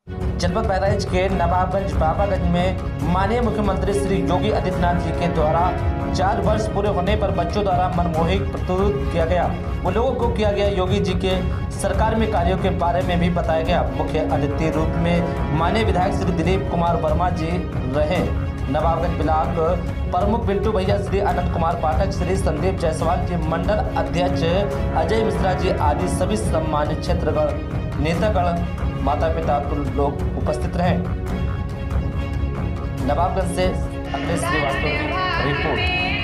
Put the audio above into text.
जनपद बहराइच के नवाबगंज बाबागंज में माननीय मुख्यमंत्री श्री योगी आदित्यनाथ जी के द्वारा 4 वर्ष पूरे होने पर बच्चों द्वारा मनमोहक प्रस्तुत किया गया। वो लोगों को किया गया योगी जी के सरकार में कार्यों के बारे में भी बताया गया। मुख्य अतिथि रूप में माननीय विधायक श्री दिलीप कुमार वर्मा जी रहे। नवाबगंज ब्लॉक प्रमुख बिट्टू भैया, श्री आनंद कुमार पाठक, श्री संदीप जायसवाल जी, मंडल अध्यक्ष अजय मिश्रा जी आदि सभी सम्मानित क्षेत्रगण नेतागण माता पिता लोग उपस्थित रहे। नवाबगंज से अखिलेश श्रीवास्तव की रिपोर्ट।